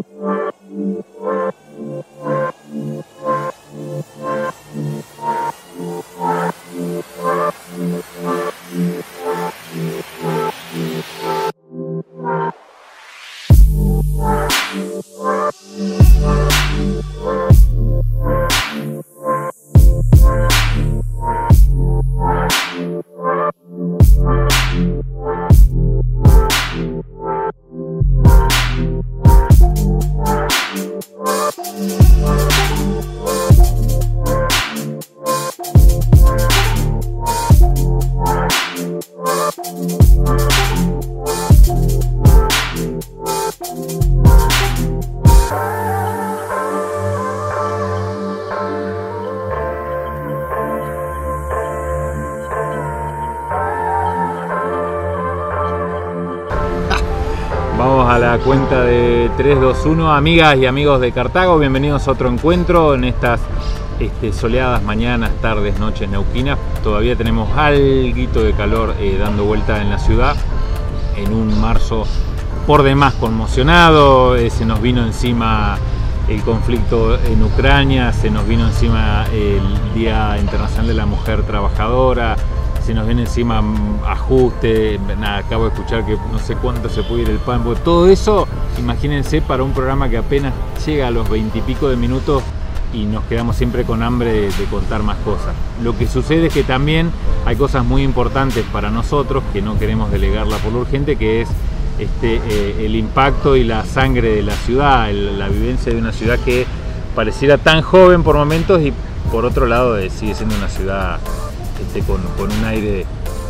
Vamos a la cuenta de 3, 2, 1. Amigas y amigos de Cartago, bienvenidos a otro encuentro en estas soleadas mañanas, tardes, noches neuquinas. Todavía tenemos alguito de calor dando vuelta en la ciudad, en un marzo por demás conmocionado. Se nos vino encima el conflicto en Ucrania, se nos vino encima el Día Internacional de la Mujer Trabajadora, se nos viene encima ajuste, nada, acabo de escuchar que no sé cuánto se puede ir el pan, porque todo eso, imagínense, para un programa que apenas llega a los 20 y pico de minutos y nos quedamos siempre con hambre de contar más cosas. Lo que sucede es que también hay cosas muy importantes para nosotros que no queremos delegarla por lo urgente, que es el impacto y la sangre de la ciudad, la vivencia de una ciudad que pareciera tan joven por momentos y por otro lado sigue siendo una ciudad con un aire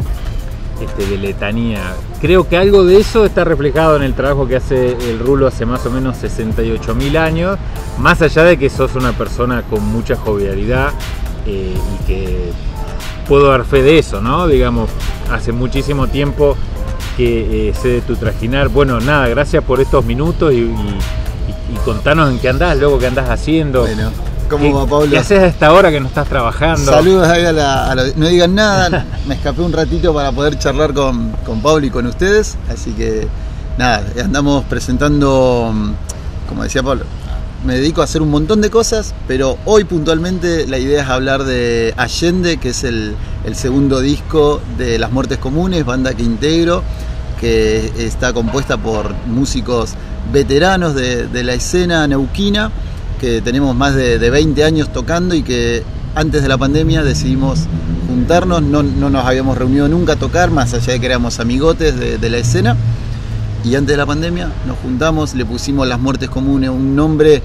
de letanía. Creo que algo de eso está reflejado en el trabajo que hace el Rulo hace más o menos 68.000 años, más allá de que sos una persona con mucha jovialidad y que puedo dar fe de eso, ¿no? Digamos, hace muchísimo tiempo que sé de tu trajinar. Bueno, nada, gracias por estos minutos y contanos en qué andás, luego qué andás haciendo. Bueno, ¿cómo va, Pablo? ¿Qué haces a esta hora que no estás trabajando? Saludos ahí no digan nada, me escapé un ratito para poder charlar con Pablo y con ustedes, así que nada, andamos presentando, como decía Pablo, me dedico a hacer un montón de cosas, pero hoy puntualmente la idea es hablar de Allende, que es el segundo disco de Las Muertes Comunes, banda que integro, que está compuesta por músicos veteranos de la escena neuquina, que tenemos más de 20 años tocando y que antes de la pandemia decidimos juntarnos, no nos habíamos reunido nunca a tocar, más allá de que éramos amigotes de la escena, y antes de la pandemia nos juntamos, le pusimos Las Muertes Comunes, un nombre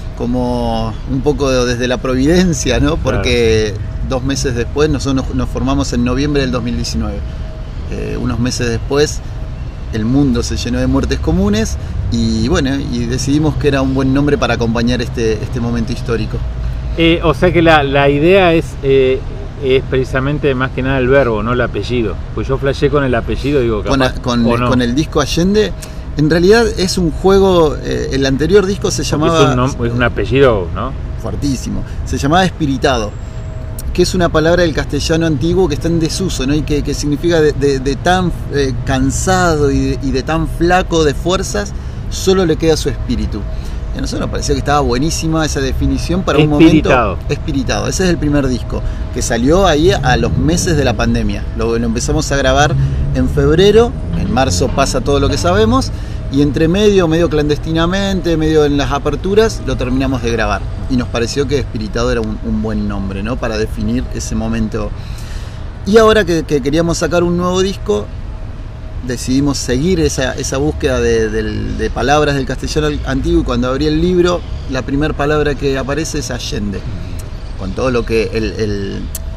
como un poco desde la providencia, ¿no? Porque claro, 2 meses después, nosotros nos formamos en noviembre del 2019, unos meses después el mundo se llenó de muertes comunes y bueno, y decidimos que era un buen nombre para acompañar este momento histórico. O sea que la idea es precisamente más que nada el verbo, no el apellido. Pues yo flasheé con el apellido, digo, capaz, con el disco Allende. En realidad es un juego, el anterior disco se llamaba... Es un apellido, ¿no? Fuertísimo. Se llamaba Espiritado, que es una palabra del castellano antiguo que está en desuso, ¿no? Y que significa de tan cansado y de tan flaco de fuerzas, solo le queda su espíritu. Y a nosotros nos pareció que estaba buenísima esa definición para un momento. Espiritado. Ese es el primer disco, que salió ahí a los meses de la pandemia. Lo empezamos a grabar en febrero, en marzo pasa todo lo que sabemos, y entre medio clandestinamente, medio en las aperturas, lo terminamos de grabar. Y nos pareció que Espiritado era un buen nombre, ¿no? Para definir ese momento. Y ahora que queríamos sacar un nuevo disco, decidimos seguir esa búsqueda de palabras del castellano antiguo, y cuando abrí el libro, la primera palabra que aparece es Allende, con todo lo que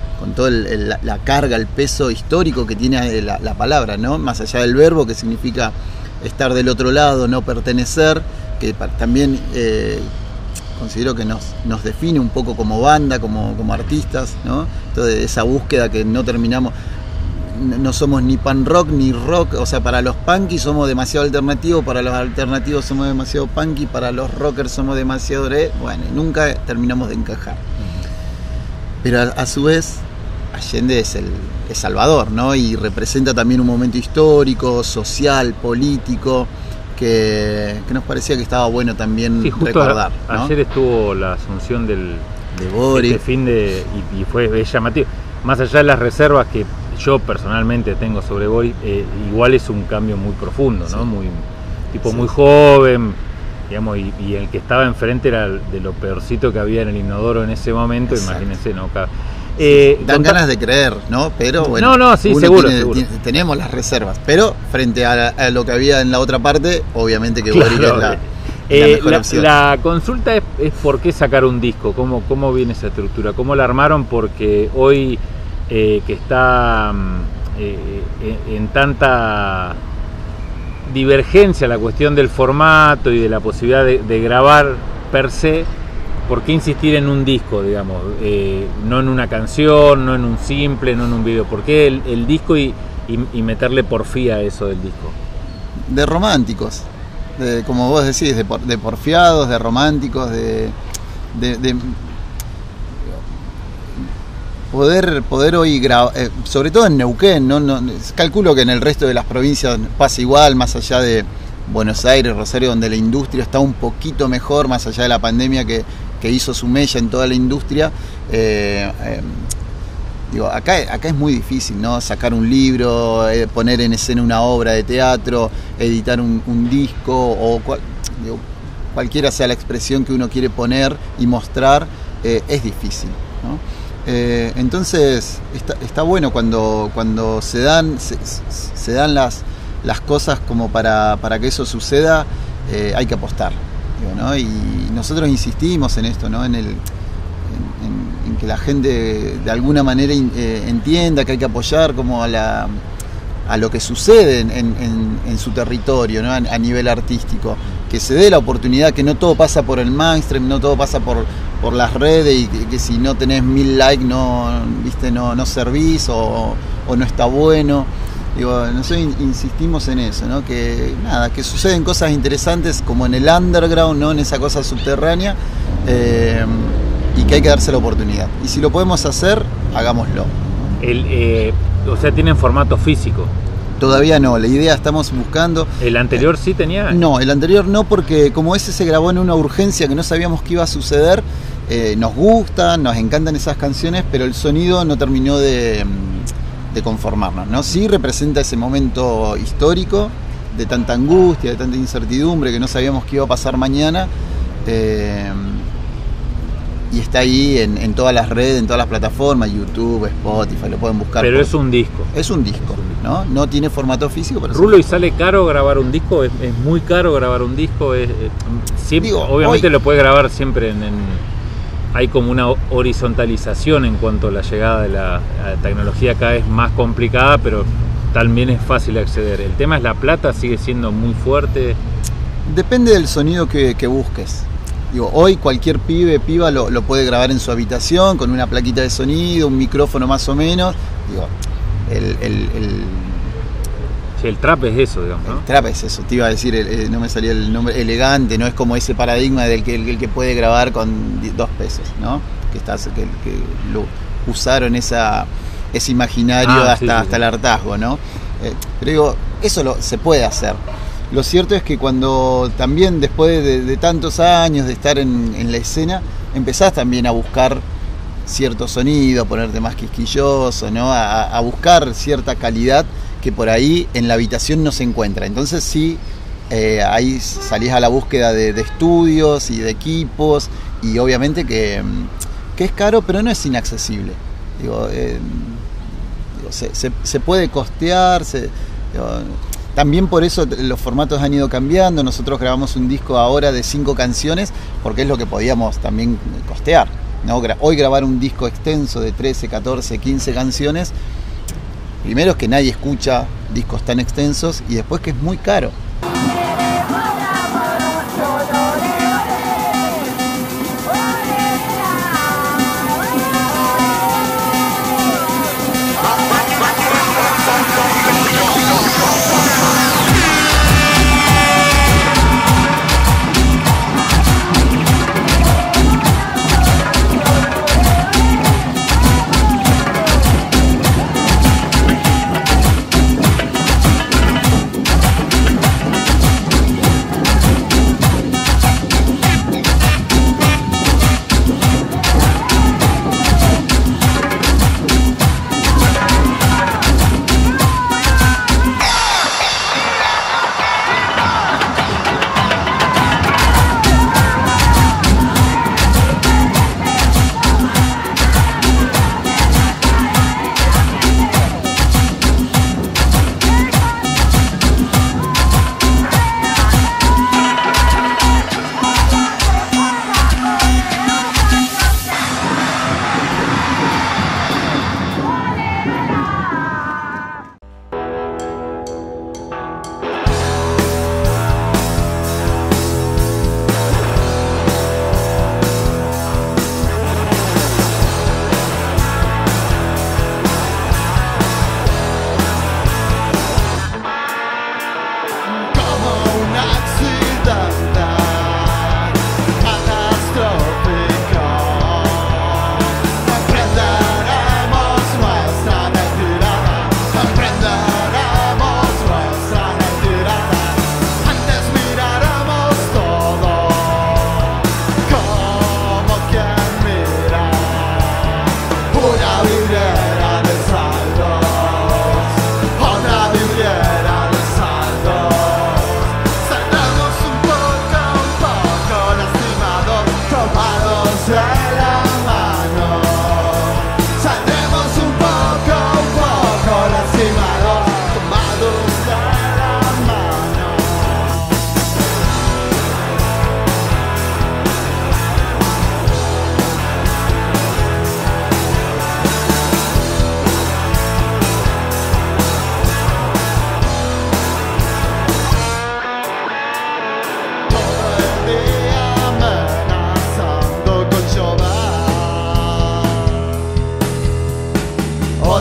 la carga, el peso histórico que tiene la palabra, ¿no? Más allá del verbo, que significa estar del otro lado, no pertenecer, que también considero que nos define un poco como banda, como artistas, ¿no? Entonces esa búsqueda que no terminamos. No somos ni pan rock ni rock, o sea, para los punky somos demasiado alternativos, para los alternativos somos demasiado punky, para los rockers somos demasiado bueno, nunca terminamos de encajar. Pero a su vez Allende es Salvador, ¿no? Y representa también un momento histórico, social, político, que nos parecía que estaba bueno también recordar, ¿no? Ayer estuvo la asunción de Boric este fin de y fue llamativo. Más allá de las reservas que yo personalmente tengo sobre Boric, igual es un cambio muy profundo, ¿no? Muy joven, digamos, y el que estaba enfrente era de lo peorcito que había en el inodoro en ese momento. Exacto. Imagínense, ¿no? Dan ganas de creer, ¿no? Pero bueno, sí, seguro. Tenemos las reservas, pero frente a lo que había en la otra parte, obviamente que Boric es la mejor opción. La consulta es por qué sacar un disco, cómo viene esa estructura, cómo la armaron, porque hoy que está en tanta divergencia la cuestión del formato y de la posibilidad de grabar per se, ¿por qué insistir en un disco, digamos? No en una canción, no en un simple, no en un video. ¿Por qué el disco y meterle porfía a eso del disco? De románticos, como vos decís, de porfiados, de románticos, de poder hoy grabar, sobre todo en Neuquén, ¿no? Calculo que en el resto de las provincias pasa igual, más allá de Buenos Aires, Rosario, donde la industria está un poquito mejor, más allá de la pandemia que hizo su mella en toda la industria. Acá es muy difícil, ¿no? Sacar un libro, poner en escena una obra de teatro, editar un disco, o cualquiera sea la expresión que uno quiere poner y mostrar, es difícil, ¿no? Entonces está bueno cuando se dan las cosas como para que eso suceda. Hay que apostar, ¿no? Y nosotros insistimos en esto, ¿no? En que la gente de alguna manera entienda que hay que apoyar como a lo que sucede en su territorio, ¿no? A nivel artístico, que se dé la oportunidad, que no todo pasa por el mainstream, no todo pasa por las redes, y que si no tenés 1000 likes no servís o no está bueno. Nosotros insistimos en eso, ¿no? Que suceden cosas interesantes como en el underground, ¿no? En esa cosa subterránea, y que hay que darse la oportunidad. Y si lo podemos hacer, hagámoslo. O sea, ¿tienen formato físico? Todavía no, la idea estamos buscando. ¿El anterior sí tenía? No, el anterior no, porque como ese se grabó en una urgencia que no sabíamos qué iba a suceder, nos gustan, nos encantan esas canciones, pero el sonido no terminó de conformarnos, ¿no? Sí representa ese momento histórico de tanta angustia, de tanta incertidumbre, que no sabíamos qué iba a pasar mañana, y está ahí en todas las redes, en todas las plataformas, YouTube, Spotify, lo pueden buscar. Pero es un disco. Es un disco, ¿no? No tiene formato físico. Pero Rulo, ¿y sale caro grabar un disco? ¿Es muy caro grabar un disco? Siempre, obviamente hoy lo puedes grabar siempre hay como una horizontalización en cuanto a la llegada de la tecnología, cada vez más complicada, pero también es fácil acceder. El tema es la plata, sigue siendo muy fuerte. Depende del sonido que busques. Hoy cualquier piba lo puede grabar en su habitación con una plaquita de sonido, un micrófono más o menos. El trap es eso, digamos, ¿no? El trap es eso, te iba a decir, no me salía el nombre, elegante, no es como ese paradigma del que el que puede grabar con 2 pesos, ¿no? Que lo usaron ese imaginario hasta el hartazgo, ¿no? Pero eso se puede hacer. Lo cierto es que cuando también después de tantos años de estar en la escena, empezás también a buscar cierto sonido, a ponerte más quisquilloso, ¿no? A buscar cierta calidad que por ahí en la habitación no se encuentra. Entonces sí, ahí salís a la búsqueda de estudios y de equipos, y obviamente que es caro, pero no es inaccesible. Se puede costear, también por eso los formatos han ido cambiando. Nosotros grabamos un disco ahora de 5 canciones porque es lo que podíamos también costear, ¿no? Hoy grabar un disco extenso de 13, 14, 15 canciones, primero es que nadie escucha discos tan extensos, y después que es muy caro.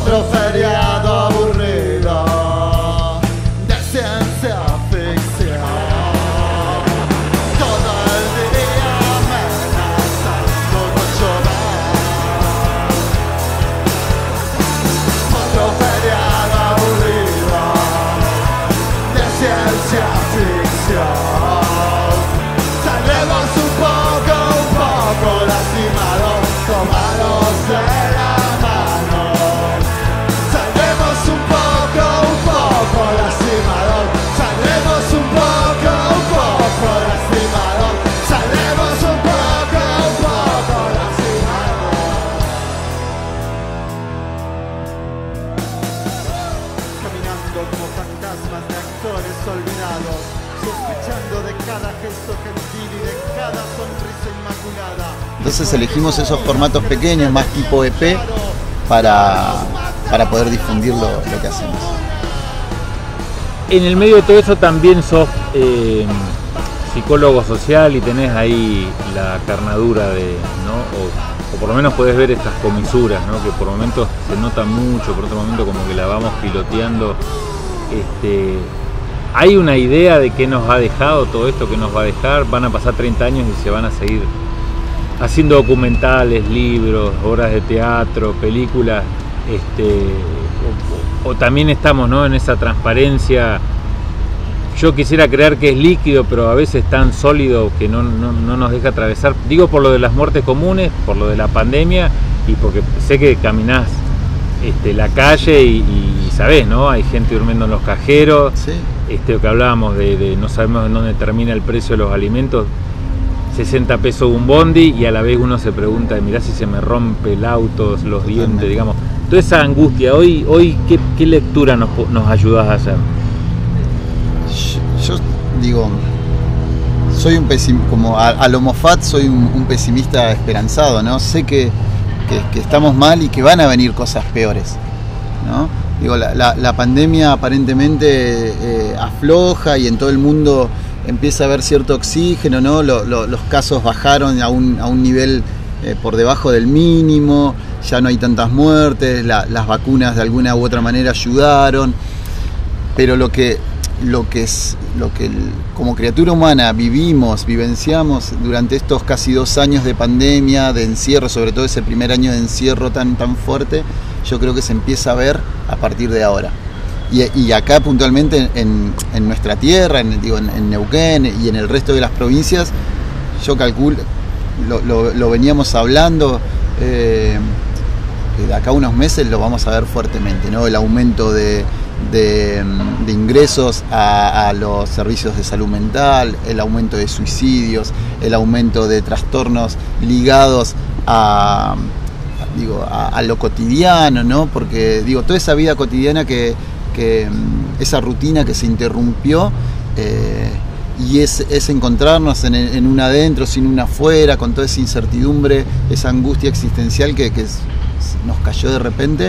otro feriado aburrido de ciencia ficción. Todo el día amenazando con llover. Otro feriado aburrido de ciencia ficción. Saldremos un poco lastimados, tomados de la mano. Saldremos un poco lastimados. Saldremos un poco lastimados. Saldremos un poco lastimados. Caminando como fantasmas de actores olvidados, sospechando de cada gesto gentil y de cada sonrisa inmaculada. Entonces elegimos esos formatos pequeños, más tipo EP, para poder difundir lo que hacemos. En el medio de todo eso también sos psicólogo social y tenés ahí la carnadura de, ¿no? O por lo menos podés ver estas comisuras, ¿no? Que por momentos se nota mucho, por otro momento como que la vamos piloteando. ¿Hay una idea de qué nos ha dejado todo esto, que nos va a dejar? Van a pasar 30 años y se van a seguir haciendo documentales, libros, obras de teatro, películas, o también estamos, ¿no?, en esa transparencia. Yo quisiera creer que es líquido, pero a veces tan sólido que no nos deja atravesar. Digo por lo de las muertes comunes, por lo de la pandemia, y porque sé que caminás la calle y sabés, ¿no? Hay gente durmiendo en los cajeros. Sí. Lo que hablábamos de no sabemos en dónde termina el precio de los alimentos, 60 pesos un bondi, y a la vez uno se pregunta, mirá si se me rompe el auto, los dientes, digamos. Toda esa angustia, hoy ¿qué lectura nos ayudás a hacer? Yo digo, soy un pesimista, como a lo Moffat, soy un pesimista esperanzado, ¿no? Sé que estamos mal y que van a venir cosas peores, ¿no? Digo, la pandemia aparentemente afloja y en todo el mundo empieza a haber cierto oxígeno, ¿no? Los casos bajaron a un nivel por debajo del mínimo, ya no hay tantas muertes, las vacunas de alguna u otra manera ayudaron, pero lo que como criatura humana vivenciamos durante estos casi 2 años de pandemia, de encierro, sobre todo ese primer año de encierro tan fuerte, yo creo que se empieza a ver a partir de ahora. Y acá puntualmente en nuestra tierra, en Neuquén y en el resto de las provincias, yo calculo, lo veníamos hablando, que de acá a unos meses lo vamos a ver fuertemente, ¿no? El aumento de ingresos a los servicios de salud mental, el aumento de suicidios, el aumento de trastornos ligados a lo cotidiano, ¿no? Porque toda esa vida cotidiana que esa rutina que se interrumpió, y es encontrarnos en un adentro, sin un afuera, con toda esa incertidumbre, esa angustia existencial que nos cayó de repente.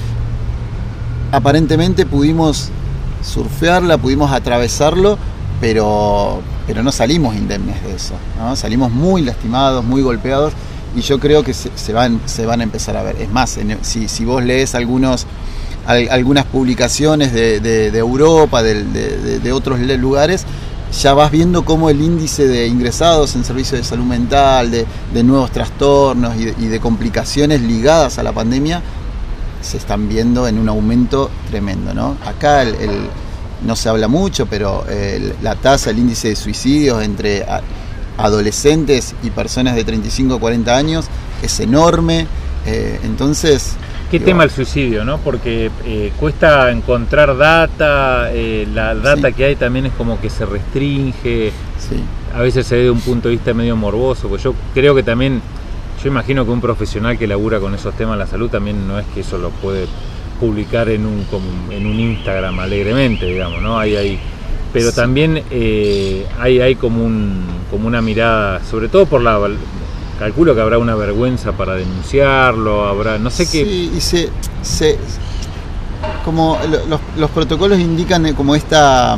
Aparentemente pudimos surfearla, pudimos atravesarlo, pero no salimos indemnes de eso, ¿no? Salimos muy lastimados, muy golpeados, y yo creo que se van a empezar a ver. Es más, si vos lees algunas publicaciones de Europa, de otros lugares, ya vas viendo cómo el índice de ingresados en servicios de salud mental, de nuevos trastornos y de complicaciones ligadas a la pandemia, se están viendo en un aumento tremendo, ¿no? Acá no se habla mucho, pero la tasa, el índice de suicidios entre adolescentes y personas de 35 a 40 años es enorme. Entonces... ¿Qué tema el suicidio, no? Porque cuesta encontrar data, la data que hay también es como que se restringe, a veces se ve de un punto de vista medio morboso, pues yo creo que también, yo imagino que un profesional que labura con esos temas de la salud también no es que eso lo puede publicar en un Instagram alegremente, digamos, ¿no? Pero también hay como una mirada, sobre todo por calculo que habrá una vergüenza para denunciarlo, habrá, no sé qué. Sí, y como los protocolos indican como esta,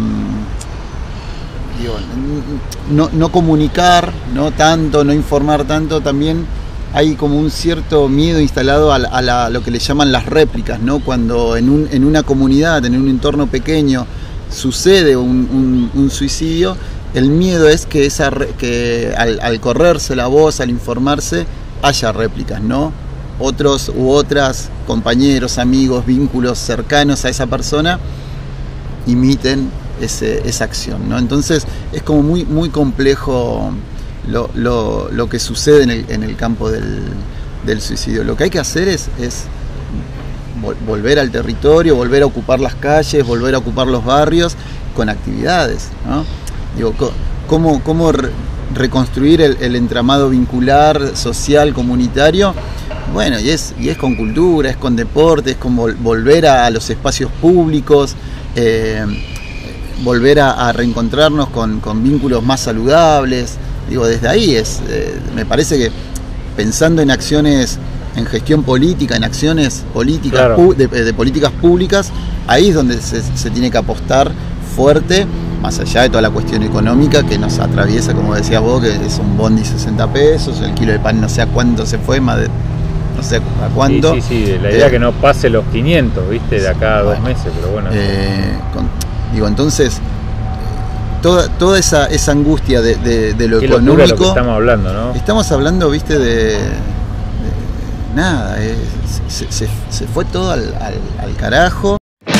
no comunicar, no informar tanto, también hay como un cierto miedo instalado a lo que le llaman las réplicas, ¿no? Cuando en una comunidad, en un entorno pequeño, sucede un suicidio, el miedo es que al correrse la voz, al informarse, haya réplicas, ¿no? Otros u otras, compañeros, amigos, vínculos cercanos a esa persona, imiten esa acción, ¿no? Entonces es como muy complejo lo que sucede en el campo del suicidio. Lo que hay que hacer es volver al territorio, volver a ocupar las calles, volver a ocupar los barrios con actividades, ¿no? Digo, ¿cómo reconstruir el entramado vincular, social, comunitario? Bueno, y es con cultura, es con deporte, es con volver a los espacios públicos, volver a reencontrarnos con vínculos más saludables. Digo, desde ahí me parece que pensando en acciones, en gestión política, en acciones políticas, claro, de políticas públicas, ahí es donde se tiene que apostar fuerte, más allá de toda la cuestión económica que nos atraviesa, como decías vos, que es un bondi 60 pesos, el kilo de pan no sé a cuánto se fue, más de no sé a cuánto. Sí, la idea que no pase los 500, ¿viste? De acá a 2 meses, pero bueno. Entonces, toda esa angustia de lo qué económico. Locura lo que estamos hablando, ¿no? Estamos hablando, ¿viste? De nada, se fue todo al carajo.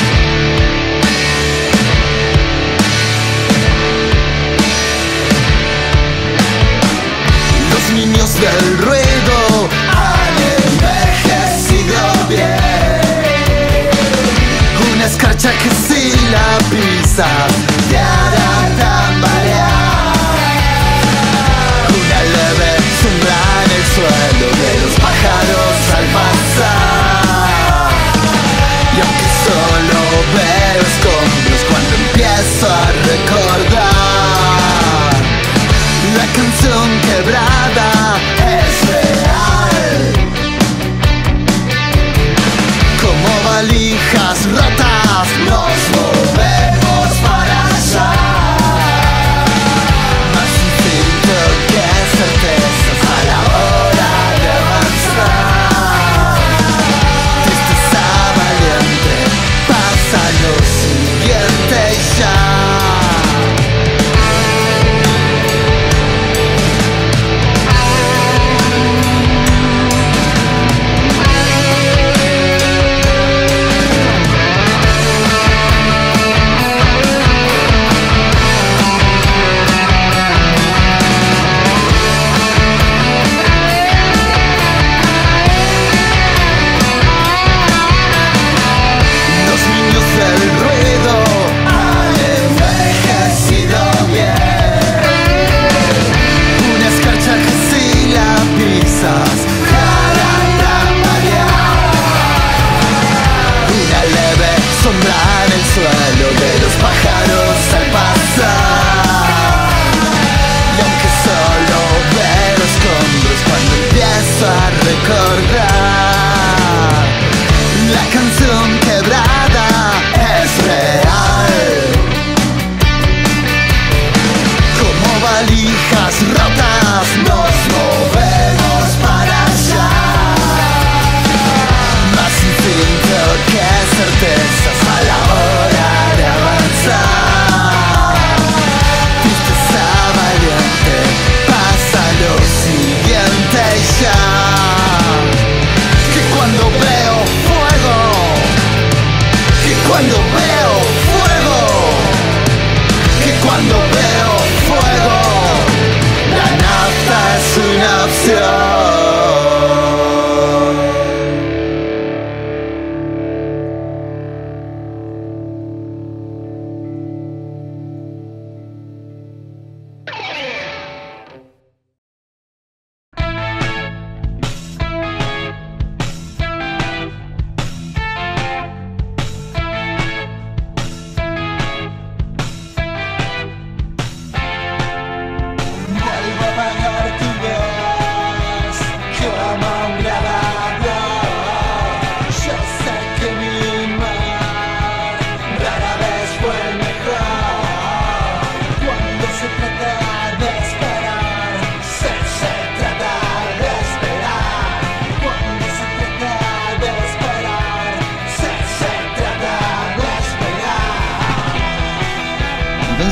Los niños del ruedo han envejecido bien. Una escarcha que si la pisas te hará tambalear. Una leve sombra en el suelo de los pájaros al pasar. Y aunque solo veo escombros cuando empiezo a recordar, la canción quebrada es real. Como valijas rotas nos movemos para allá. Más instinto que certezas a la hora de avanzar. Tristeza valiente, pasa lo siguiente y ya. Cuando veo fuego, la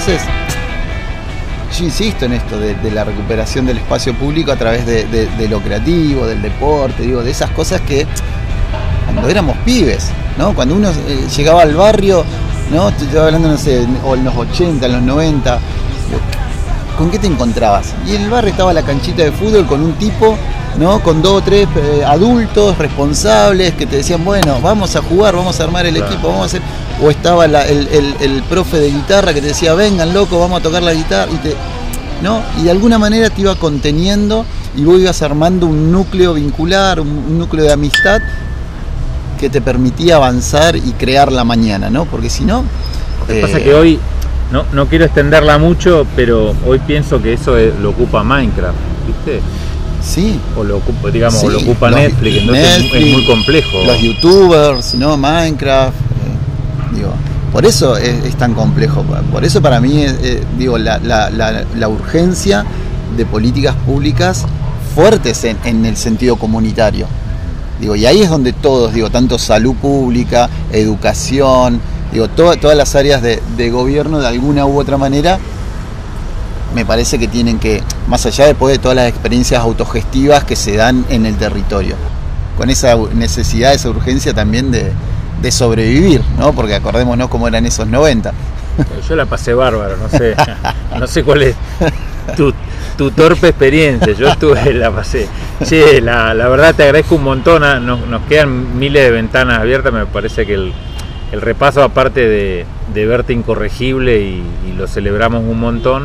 Entonces, yo insisto en esto de la recuperación del espacio público a través de lo creativo, del deporte, digo, de esas cosas que cuando éramos pibes, ¿no? Cuando uno llegaba al barrio, ¿no? Estoy hablando, no sé, o en los 80, en los 90, ¿con qué te encontrabas? Y en el barrio estaba la canchita de fútbol con un tipo, ¿no? Con 2 o 3 adultos responsables que te decían, bueno, vamos a jugar, vamos a armar el equipo, vamos a hacer... O estaba el profe de guitarra que te decía, vengan loco, vamos a tocar la guitarra, ¿no? Y de alguna manera te iba conteniendo y vos ibas armando un núcleo vincular, un núcleo de amistad que te permitía avanzar y crear la mañana, ¿no? Porque si no... Lo que pasa es que hoy, no quiero extenderla mucho, pero hoy pienso que eso lo ocupa Minecraft, ¿viste? Sí. O lo ocupa, digamos, sí, o lo ocupa Netflix, entonces Netflix, es muy complejo. Los youtubers, ¿no? Minecraft, digo, por eso es tan complejo. Por eso para mí, digo, la urgencia de políticas públicas fuertes en el sentido comunitario. Digo, y ahí es donde todos, digo, tanto salud pública, educación, digo, todas las áreas de gobierno de alguna u otra manera, me parece que tienen que, más allá de todas las experiencias autogestivas que se dan en el territorio, con esa necesidad, esa urgencia también de sobrevivir, ¿no? Porque acordémonos cómo eran esos 90. Yo la pasé bárbaro, no sé cuál es tu torpe experiencia, yo la pasé. Che, la verdad te agradezco un montón, nos quedan miles de ventanas abiertas, me parece que el repaso, aparte de verte incorregible y lo celebramos un montón,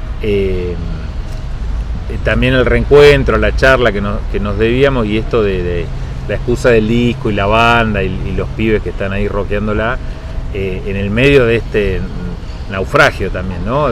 también el reencuentro, la charla que nos debíamos, y esto de la excusa del disco y la banda y los pibes que están ahí rockeándola en el medio de este naufragio también, ¿no?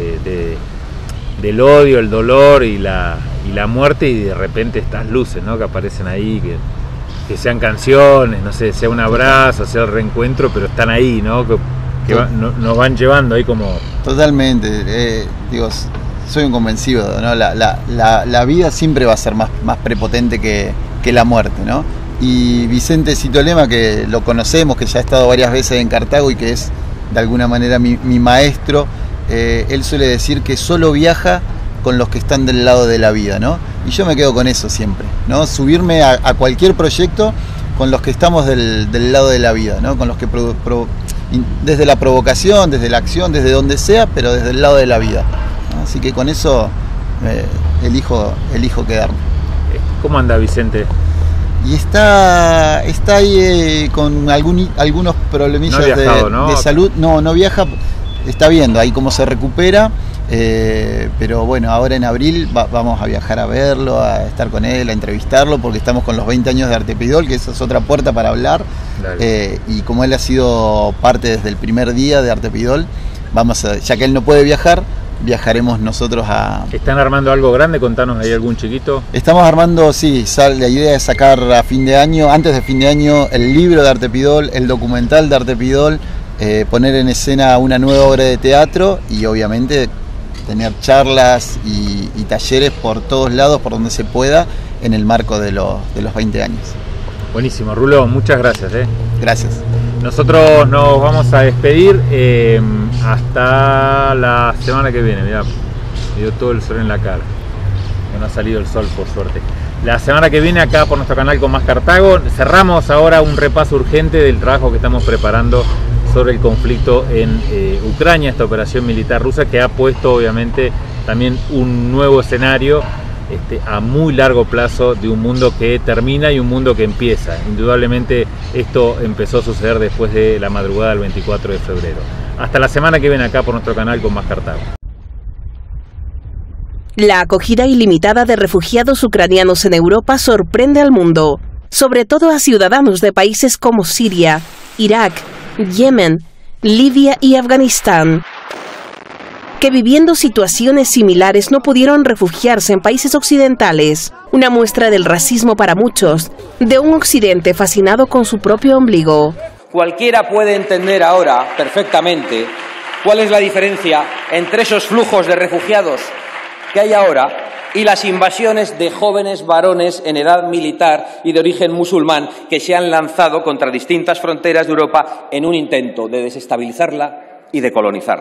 Del odio, el dolor y la muerte, y de repente estas luces, ¿no? Que aparecen ahí, que sean canciones, no sé, sea un abrazo, sea el reencuentro, pero están ahí, ¿no? Que nos van llevando ahí como... Totalmente, digo, soy un convencido, ¿no? La vida siempre va a ser más prepotente que la muerte, ¿no? Y Vicente Citolema, que lo conocemos, que ya ha estado varias veces en Cartago y que es de alguna manera mi maestro, él suele decir que solo viaja con los que están del lado de la vida, ¿no? Y yo me quedo con eso siempre, ¿no? Subirme a cualquier proyecto con los que estamos del lado de la vida, ¿no? Con los que desde la provocación, desde la acción, desde donde sea, pero desde el lado de la vida, ¿no? Así que con eso elijo quedarme. ¿Cómo anda Vicente? Y está ahí con algunos problemillas de salud. No viaja, está viendo ahí cómo se recupera, pero bueno, ahora en abril vamos a viajar a verlo, a estar con él, a entrevistarlo, porque estamos con los 20 años de Artepidol, que esa es otra puerta para hablar. Y como él ha sido parte desde el primer día de Artepidol, ya que él no puede viajar, viajaremos nosotros a... ¿Están armando algo grande? Contanos ahí algún chiquito. Estamos armando, sí, la idea es sacar a fin de año, antes de fin de año, el libro de Artepidol, el documental de Artepidol, poner en escena una nueva obra de teatro y obviamente tener charlas y talleres por todos lados, por donde se pueda, en el marco de los 20 años. Buenísimo, Rulo, muchas gracias. Gracias. Nosotros nos vamos a despedir hasta la semana que viene. Mirá, me dio todo el sol en la cara. No ha salido el sol, por suerte. La semana que viene, acá por nuestro canal con Más Cartago, cerramos ahora un repaso urgente del trabajo que estamos preparando sobre el conflicto en Ucrania, esta operación militar rusa que ha puesto obviamente también un nuevo escenario a muy largo plazo de un mundo que termina y un mundo que empieza. Indudablemente esto empezó a suceder después de la madrugada del 24 de febrero. Hasta la semana que viene acá por nuestro canal con Más Cartago. La acogida ilimitada de refugiados ucranianos en Europa sorprende al mundo, sobre todo a ciudadanos de países como Siria, Irak, Yemen, Libia y Afganistán, que viviendo situaciones similares no pudieron refugiarse en países occidentales. Una muestra del racismo para muchos, de un occidente fascinado con su propio ombligo. Cualquiera puede entender ahora perfectamente cuál es la diferencia entre esos flujos de refugiados que hay ahora y las invasiones de jóvenes varones en edad militar y de origen musulmán que se han lanzado contra distintas fronteras de Europa en un intento de desestabilizarla y de colonizarla.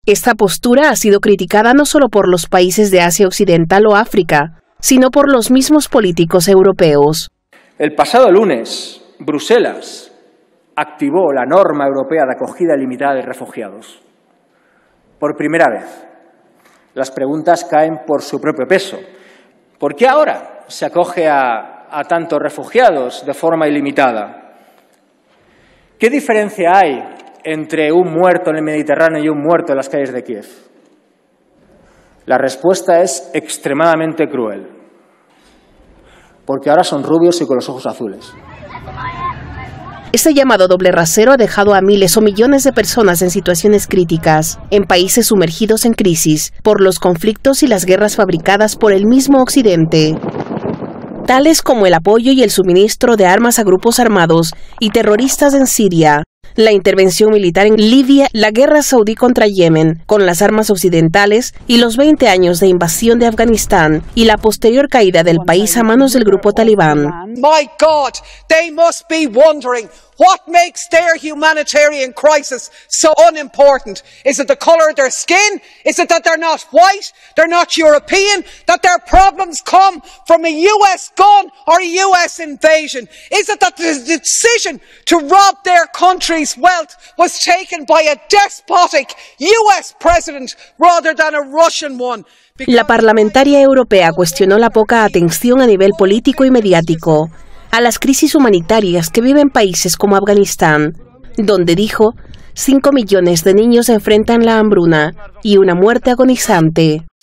Esta postura ha sido criticada no solo por los países de Asia Occidental o África, sino por los mismos políticos europeos. El pasado lunes, Bruselas activó la norma europea de acogida ilimitada de refugiados. Por primera vez. Las preguntas caen por su propio peso. ¿Por qué ahora se acoge a tantos refugiados de forma ilimitada? ¿Qué diferencia hay entre un muerto en el Mediterráneo y un muerto en las calles de Kiev? La respuesta es extremadamente cruel. Porque ahora son rubios y con los ojos azules. Este llamado doble rasero ha dejado a miles o millones de personas en situaciones críticas, en países sumergidos en crisis, por los conflictos y las guerras fabricadas por el mismo Occidente, tales como el apoyo y el suministro de armas a grupos armados y terroristas en Siria, la intervención militar en Libia, la guerra saudí contra Yemen, con las armas occidentales, y los 20 años de invasión de Afganistán y la posterior caída del país a manos del grupo talibán. My God, they must be wondering what makes their humanitarian crisis so unimportant. Is it the color of their skin? Is it that they're not white? They're not European? That their problems come from a US gun or a US invasion? Is it that the decision to rob their country's wealth was taken by a despotic US president rather than a Russian one? La parlamentaria europea cuestionó la poca atención a nivel político y mediático a las crisis humanitarias que viven países como Afganistán, donde dijo 5 millones de niños enfrentan la hambruna y una muerte agonizante.